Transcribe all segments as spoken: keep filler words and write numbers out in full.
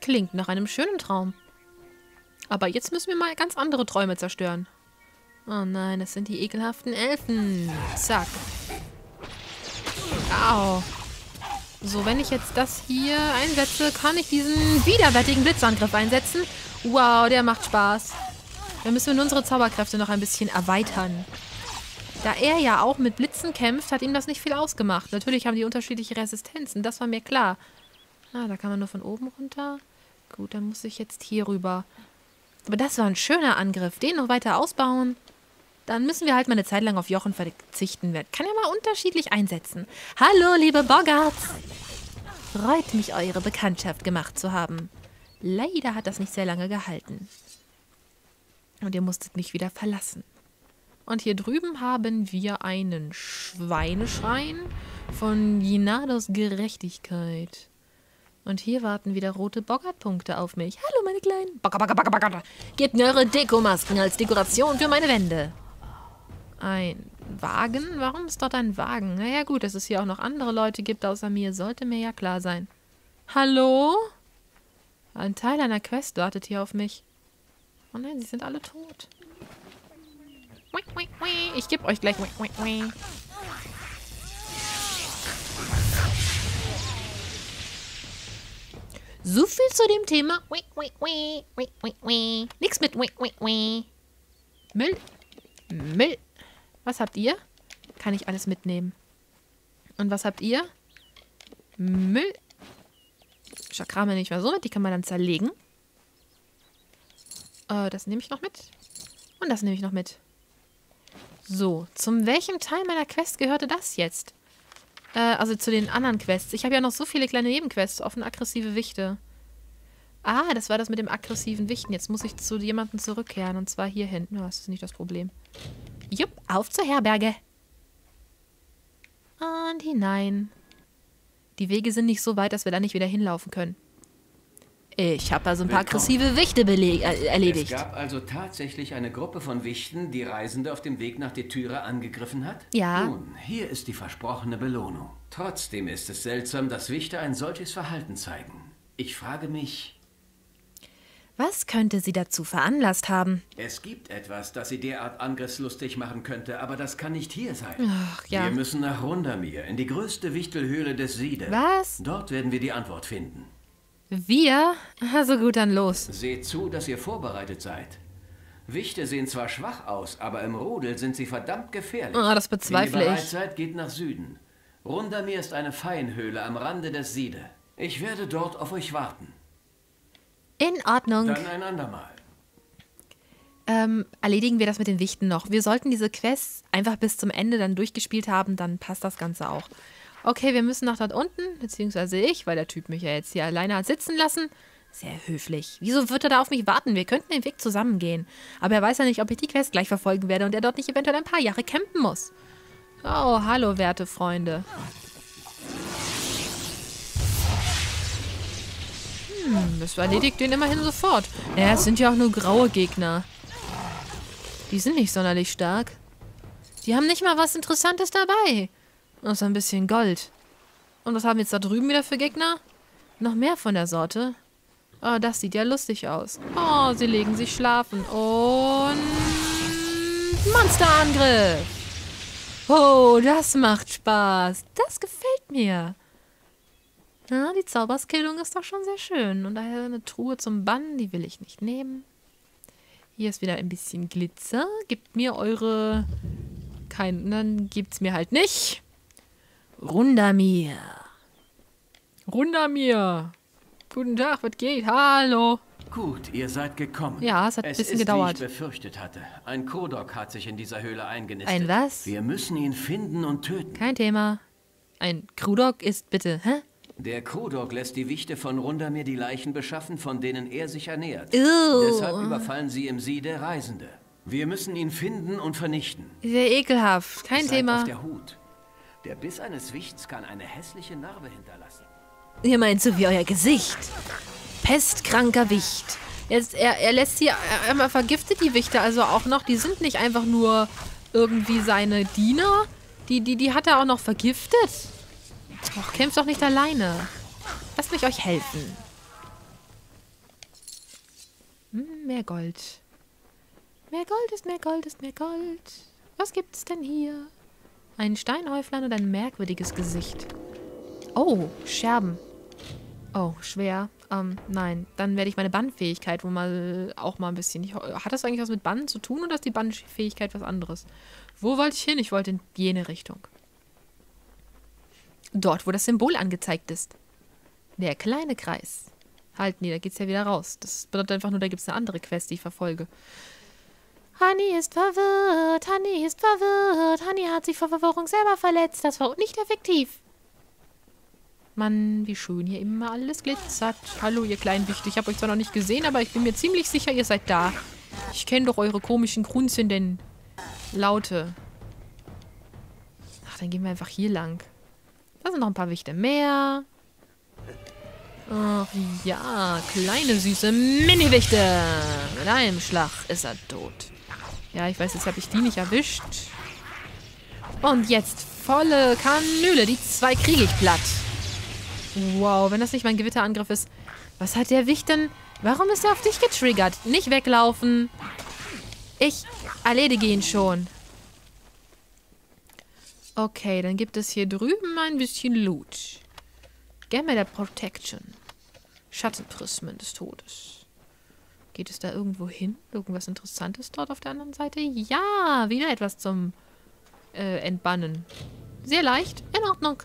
klingt nach einem schönen Traum. Aber jetzt müssen wir mal ganz andere Träume zerstören. Oh nein, das sind die ekelhaften Elfen. Zack. Au. So, wenn ich jetzt das hier einsetze, kann ich diesen widerwärtigen Blitzangriff einsetzen. Wow, der macht Spaß. Dann müssen wir unsere Zauberkräfte noch ein bisschen erweitern. Da er ja auch mit Blitzen kämpft, hat ihm das nicht viel ausgemacht. Natürlich haben die unterschiedliche Resistenzen, das war mir klar. Ah, da kann man nur von oben runter. Gut, dann muss ich jetzt hier rüber. Aber das war ein schöner Angriff. Den noch weiter ausbauen. Dann müssen wir halt mal eine Zeit lang auf Jochen verzichten. Kann ja mal unterschiedlich einsetzen. Hallo, liebe Boggarts. Freut mich, eure Bekanntschaft gemacht zu haben. Leider hat das nicht sehr lange gehalten. Und ihr musstet mich wieder verlassen. Und hier drüben haben wir einen Schweineschrein von Jinados Gerechtigkeit. Und hier warten wieder rote Boggart-Punkte auf mich. Hallo, meine Kleinen. Bogger, Bogger, Bogger, Bogger. Gebt mir eure Dekomasken als Dekoration für meine Wände. Ein Wagen? Warum ist dort ein Wagen? Naja gut, dass es hier auch noch andere Leute gibt außer mir, sollte mir ja klar sein. Hallo? Ein Teil einer Quest wartet hier auf mich. Oh nein, sie sind alle tot. Ich gebe euch gleich. So viel zu dem Thema. Nix mit Müll. Müll. Was habt ihr? Kann ich alles mitnehmen. Und was habt ihr? Müll. Chakrame nicht mehr so mit. Die kann man dann zerlegen. Äh, das nehme ich noch mit. Und das nehme ich noch mit. So, zum welchem Teil meiner Quest gehörte das jetzt? Äh, also zu den anderen Quests. Ich habe ja noch so viele kleine Nebenquests offen. Aggressive Wichte. Ah, das war das mit dem aggressiven Wichten. Jetzt muss ich zu jemandem zurückkehren. Und zwar hier hinten. Oh, das ist nicht das Problem. Jupp, auf zur Herberge. Und hinein. Die Wege sind nicht so weit, dass wir da nicht wieder hinlaufen können. Ich habe also ein paar aggressive Wichte äh, erledigt. Es gab also tatsächlich eine Gruppe von Wichten, die Reisende auf dem Weg nach Detyra angegriffen hat? Ja. Nun, hier ist die versprochene Belohnung. Trotzdem ist es seltsam, dass Wichte ein solches Verhalten zeigen. Ich frage mich... Was könnte sie dazu veranlasst haben? Es gibt etwas, das sie derart angriffslustig machen könnte, aber das kann nicht hier sein. Ach, ja. Wir müssen nach Rundamir, in die größte Wichtelhöhle des Siede. Was? Dort werden wir die Antwort finden. Wir? Also gut, dann los. Seht zu, dass ihr vorbereitet seid. Wichte sehen zwar schwach aus, aber im Rudel sind sie verdammt gefährlich. Ah, das bezweifle Wenn ihr ich. bereit seid, geht nach Süden. Rundamir ist eine Feinhöhle am Rande des Siede. Ich werde dort auf euch warten. In Ordnung. Dann ein andermal. Ähm, erledigen wir das mit den Wichten noch. Wir sollten diese Quests einfach bis zum Ende dann durchgespielt haben, dann passt das Ganze auch. Okay, wir müssen nach dort unten, beziehungsweise ich, weil der Typ mich ja jetzt hier alleine hat sitzen lassen. Sehr höflich. Wieso wird er da auf mich warten? Wir könnten den Weg zusammen gehen. Aber er weiß ja nicht, ob ich die Quest gleich verfolgen werde und er dort nicht eventuell ein paar Jahre campen muss. Oh, hallo, werte Freunde. Hm, das erledigt den immerhin sofort. Naja, es sind ja auch nur graue Gegner. Die sind nicht sonderlich stark. Die haben nicht mal was Interessantes dabei. Außer ein bisschen Gold. Und was haben wir jetzt da drüben wieder für Gegner? Noch mehr von der Sorte. Oh, das sieht ja lustig aus. Oh, sie legen sich schlafen. Und... Monsterangriff! Oh, das macht Spaß. Das gefällt mir. Ja, die Zauberskillung ist doch schon sehr schön. Und daher eine Truhe zum Bannen, die will ich nicht nehmen. Hier ist wieder ein bisschen Glitzer. Gebt mir eure... Kein... Dann gibt's mir halt nicht. Rundamir. Rundamir. Guten Tag, was geht? Hallo. Gut, ihr seid gekommen. Ja, es hat ein es bisschen ist, gedauert. Wie ich befürchtet hatte. Ein Kodok hat sich in dieser Höhle eingenistet. Ein was? Wir müssen ihn finden und töten. Kein Thema. Ein Krudok ist bitte, hä? Der Krudok lässt die Wichte von Rundamir die Leichen beschaffen, von denen er sich ernährt. Ew. Deshalb überfallen sie im Siede Reisende. Wir müssen ihn finden und vernichten. Sehr ekelhaft. Kein Seid Thema. auf der Hut. Der Biss eines Wichts kann eine hässliche Narbe hinterlassen. Ihr meint so wie euer Gesicht. Pestkranker Wicht. Jetzt, er, er lässt hier, er, er vergiftet die Wichte also auch noch. Die sind nicht einfach nur irgendwie seine Diener. Die, die, die hat er auch noch vergiftet. Och, kämpft doch nicht alleine. Lasst mich euch helfen. Hm, mehr Gold. Mehr Gold ist mehr Gold ist mehr Gold. Was gibt's denn hier? Ein Steinhäuflein und ein merkwürdiges Gesicht. Oh, Scherben. Oh, schwer. Ähm, nein. Dann werde ich meine Bannfähigkeit wohl mal auch mal ein bisschen... Ich, hat das eigentlich was mit Bannen zu tun oder ist die Bannfähigkeit was anderes? Wo wollte ich hin? Ich wollte in jene Richtung. Dort, wo das Symbol angezeigt ist. Der kleine Kreis. Halt, nee, da geht's ja wieder raus. Das bedeutet einfach nur, da gibt es eine andere Quest, die ich verfolge. Honey ist verwirrt, Honey ist verwirrt, Honey hat sich vor Verwirrung selber verletzt. Das war nicht effektiv. Mann, wie schön hier immer alles glitzert. Hallo, ihr kleinen Wichte. Ich habe euch zwar noch nicht gesehen, aber ich bin mir ziemlich sicher, ihr seid da. Ich kenne doch eure komischen, grunzenden Laute. Ach, dann gehen wir einfach hier lang. Da sind noch ein paar Wichte mehr. Ach ja, kleine, süße Mini-Wichte. Mit einem Schlag ist er tot. Ja, ich weiß, jetzt habe ich die nicht erwischt. Und jetzt volle Kanüle. Die zwei kriege ich platt. Wow, wenn das nicht mein Gewitterangriff ist. Was hat der Wicht denn? Warum ist er auf dich getriggert? Nicht weglaufen. Ich erledige ihn schon. Okay, dann gibt es hier drüben ein bisschen Loot. Gamma Protection. Schattenprismen des Todes. Geht es da irgendwo hin? Irgendwas Interessantes dort auf der anderen Seite? Ja, wieder etwas zum äh, Entbannen. Sehr leicht. In Ordnung.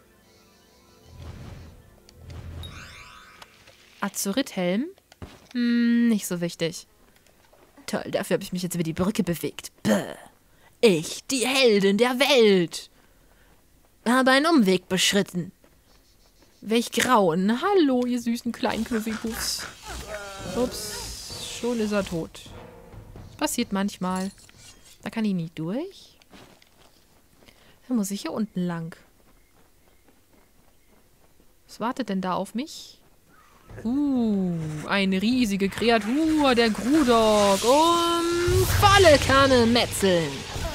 Azurithelm? Hm, nicht so wichtig. Toll, dafür habe ich mich jetzt über die Brücke bewegt. Bäh. Ich, die Heldin der Welt, habe einen Umweg beschritten. Welch Grauen. Hallo, ihr süßen kleinen Knuffelpuffs. Ups, schon ist er tot. Das passiert manchmal. Da kann ich nicht durch. Dann muss ich hier unten lang. Was wartet denn da auf mich? Uh, eine riesige Kreatur, der Grudok. Um volle Kanne metzeln.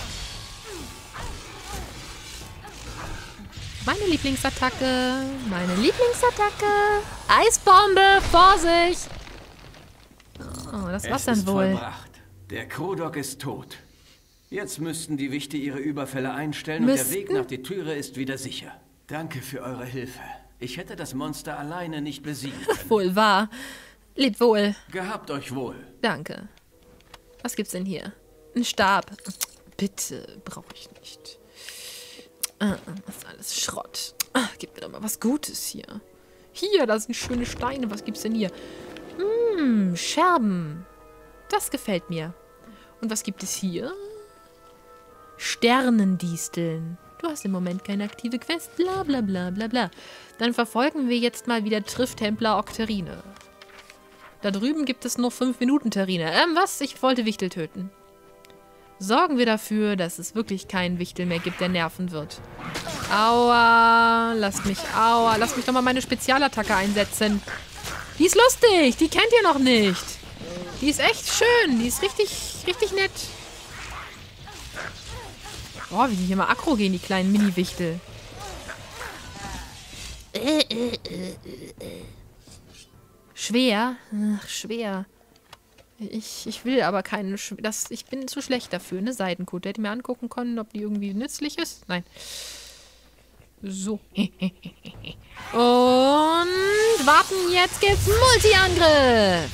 Meine Lieblingsattacke. Meine Lieblingsattacke. Eisbombe, Vorsicht. Oh, das war's dann wohl. Vollbracht. Der Grudok ist tot. Jetzt müssten die Wichte ihre Überfälle einstellen Müssten? und der Weg nach der Türe ist wieder sicher. Danke für eure Hilfe. Ich hätte das Monster alleine nicht besiegen können. Wohl wahr. Lebt wohl. Gehabt euch wohl. Danke. Was gibt's denn hier? Ein Stab. Bitte, brauche ich nicht. Ah, das ist alles Schrott. Ah, gib mir doch mal was Gutes hier. Hier, da sind schöne Steine. Was gibt's denn hier? Hm, Scherben. Das gefällt mir. Und was gibt es hier? Sternendisteln. Du hast im Moment keine aktive Quest. Bla bla bla bla bla. Dann verfolgen wir jetzt mal wieder Trifftempler Okterine. Da drüben gibt es noch fünf Minuten Terrine. Ähm, was? Ich wollte Wichtel töten. Sorgen wir dafür, dass es wirklich keinen Wichtel mehr gibt, der nerven wird. Aua. Lasst mich, aua. Lasst mich doch mal meine Spezialattacke einsetzen. Die ist lustig. Die kennt ihr noch nicht. Die ist echt schön. Die ist richtig, richtig nett. Boah, wie die hier mal aggro gehen, die kleinen Mini-Wichtel. Schwer? Ach, schwer. Ich, ich will aber keinen... Sch das, ich bin zu schlecht dafür, ne? Seidenkot. Der hätte mir angucken können, ob die irgendwie nützlich ist. Nein. So. Und warten, jetzt gibt's Multi-Angriff.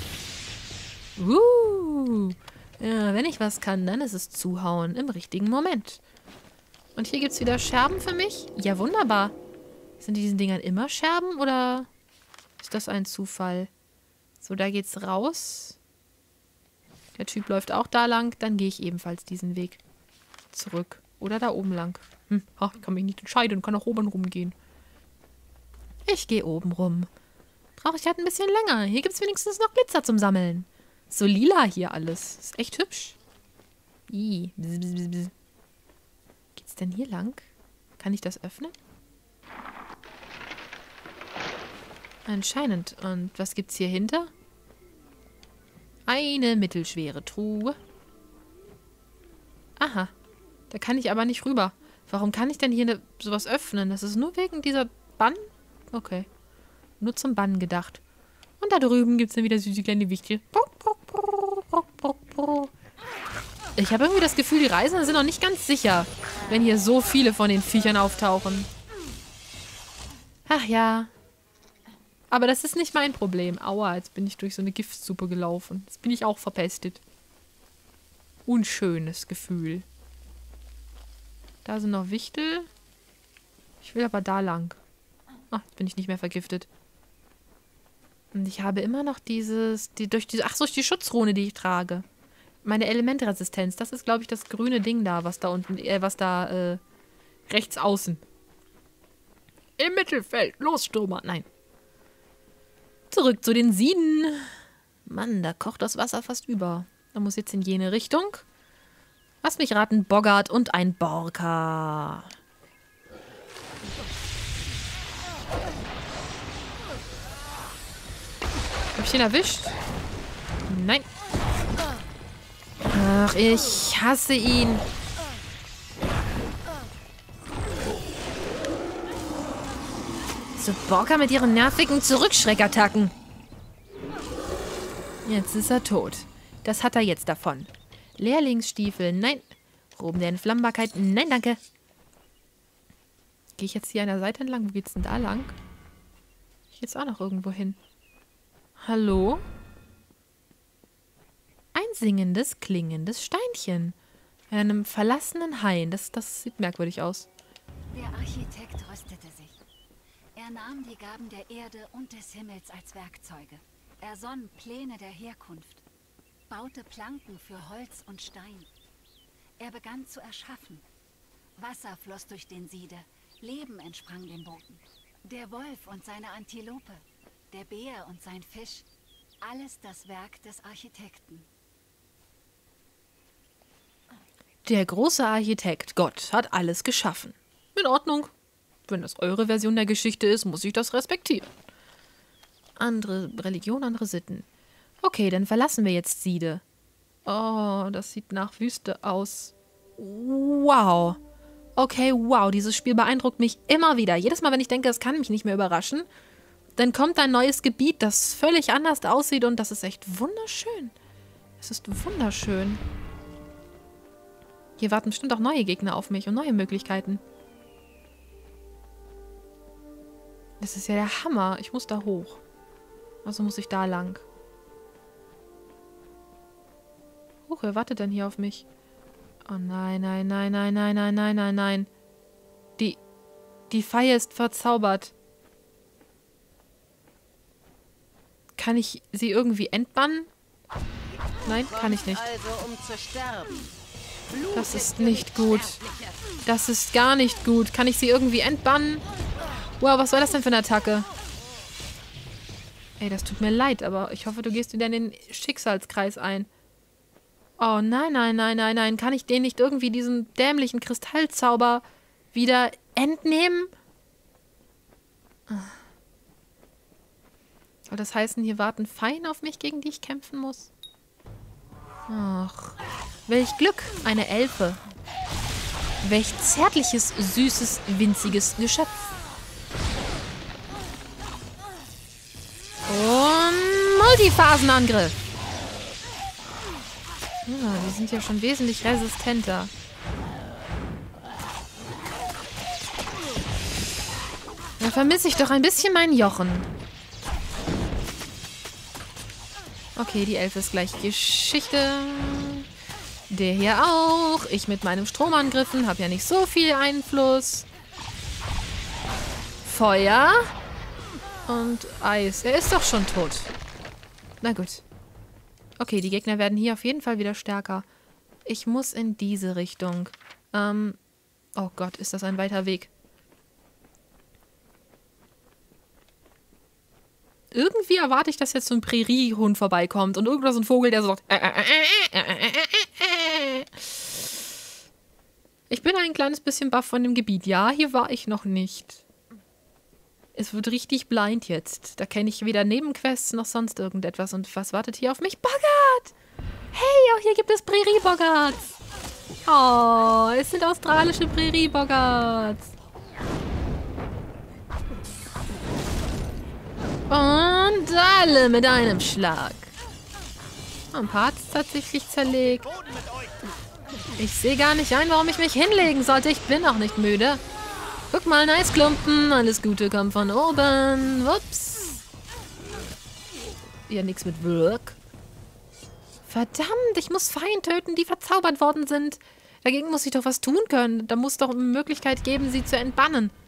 Uh. Ja, wenn ich was kann, dann ist es zuhauen im richtigen Moment. Und hier gibt es wieder Scherben für mich? Ja, wunderbar. Sind diesen Dingern immer Scherben oder ist das ein Zufall? So, da geht's raus. Der Typ läuft auch da lang. Dann gehe ich ebenfalls diesen Weg zurück. Oder da oben lang. Hm, ach, ich kann mich nicht entscheiden. Kann auch oben rumgehen. Ich gehe oben rum. Brauche ich halt ein bisschen länger. Hier gibt es wenigstens noch Glitzer zum Sammeln. So lila hier alles. Ist echt hübsch. Ih. Bzz, bzz, bzz. Geht's denn hier lang? Kann ich das öffnen? Anscheinend. Und was gibt's hier hinter? Eine mittelschwere Truhe. Aha. Da kann ich aber nicht rüber. Warum kann ich denn hier ne, sowas öffnen? Das ist nur wegen dieser Bann? Okay. Nur zum Bannen gedacht. Und da drüben gibt es dann wieder süße kleine Wichtel. Ich habe irgendwie das Gefühl, die Reisenden sind noch nicht ganz sicher, wenn hier so viele von den Viechern auftauchen. Ach ja. Aber das ist nicht mein Problem. Aua, jetzt bin ich durch so eine Giftsuppe gelaufen. Jetzt bin ich auch verpestet. Unschönes Gefühl. Da sind noch Wichtel. Ich will aber da lang. Ach, jetzt bin ich nicht mehr vergiftet. Und ich habe immer noch dieses... Die, durch diese, ach, durch die Schutzrune, die ich trage. Meine Elementresistenz. Das ist, glaube ich, das grüne Ding da, was da unten... Äh, was da, äh... rechts außen. Im Mittelfeld. Los, Stürmer. Nein. Zurück zu den Sieden. Mann, da kocht das Wasser fast über. Da muss jetzt in jene Richtung. Lass mich raten, Boggart und ein Borka. Hab ich den erwischt? Nein. Ach, ich hasse ihn. So Borka mit ihren nervigen Zurückschreckattacken. Jetzt ist er tot. Das hat er jetzt davon. Lehrlingsstiefel, nein. Roben der Entflammbarkeit, nein, danke. Gehe ich jetzt hier an der Seite entlang? Wo geht's denn da lang? Ich jetzt auch noch irgendwo hin. Hallo? Ein singendes, klingendes Steinchen. In einem verlassenen Hain. Das, das sieht merkwürdig aus. Der Architekt rüstete sich. Er nahm die Gaben der Erde und des Himmels als Werkzeuge. Er sann Pläne der Herkunft, baute Planken für Holz und Stein. Er begann zu erschaffen. Wasser floss durch den Siede, Leben entsprang dem Boden. Der Wolf und seine Antilope, der Bär und sein Fisch, alles das Werk des Architekten. Der große Architekt, Gott, hat alles geschaffen. In Ordnung. Wenn das eure Version der Geschichte ist, muss ich das respektieren. Andere Religion, andere Sitten. Okay, dann verlassen wir jetzt Siede. Oh, das sieht nach Wüste aus. Wow. Okay, wow, dieses Spiel beeindruckt mich immer wieder. Jedes Mal, wenn ich denke, es kann mich nicht mehr überraschen, dann kommt ein neues Gebiet, das völlig anders aussieht und das ist echt wunderschön. Es ist wunderschön. Hier warten bestimmt auch neue Gegner auf mich und neue Möglichkeiten. Das ist ja der Hammer. Ich muss da hoch. Also muss ich da lang. Huch, wer wartet denn hier auf mich? Oh nein, nein, nein, nein, nein, nein, nein, nein, nein. Die, die Feier ist verzaubert. Kann ich sie irgendwie entbannen? Nein, kann ich nicht. Das ist nicht gut. Das ist gar nicht gut. Kann ich sie irgendwie entbannen? Wow, was war das denn für eine Attacke? Ey, das tut mir leid, aber ich hoffe, du gehst wieder in den Schicksalskreis ein. Oh, nein, nein, nein, nein, nein. Kann ich den nicht irgendwie diesen dämlichen Kristallzauber wieder entnehmen? Soll das heißen, hier warten Feinde auf mich, gegen die ich kämpfen muss? Ach, welch Glück, eine Elfe. Welch zärtliches, süßes, winziges Geschöpf. Und Multiphasenangriff. Ja, die sind ja schon wesentlich resistenter. Da vermisse ich doch ein bisschen meinen Jochen. Okay, die Elfe ist gleich Geschichte. Der hier auch. Ich mit meinem Stromangriffen habe ja nicht so viel Einfluss. Feuer. Und Eis. Er ist doch schon tot. Na gut. Okay, die Gegner werden hier auf jeden Fall wieder stärker. Ich muss in diese Richtung. Ähm. Oh Gott, ist das ein weiter Weg. Irgendwie erwarte ich, dass jetzt so ein Präriehund vorbeikommt und irgendwas so ein Vogel, der so sagt. Ich bin ein kleines bisschen baff von dem Gebiet. Ja, hier war ich noch nicht. Es wird richtig blind jetzt. Da kenne ich weder Nebenquests noch sonst irgendetwas. Und was wartet hier auf mich? Boggart! Hey, auch hier gibt es Prärie-Boggarts. Oh, es sind australische Prärie-Boggarts. Und alle mit einem Schlag. Ein paar hat es tatsächlich zerlegt. Ich sehe gar nicht ein, warum ich mich hinlegen sollte. Ich bin auch nicht müde. Guck mal, nice Klumpen. Alles Gute kommt von oben. Ups. Ja, nichts mit Wirk. Verdammt, ich muss Feind töten, die verzaubert worden sind. Dagegen muss ich doch was tun können. Da muss doch eine Möglichkeit geben, sie zu entbannen.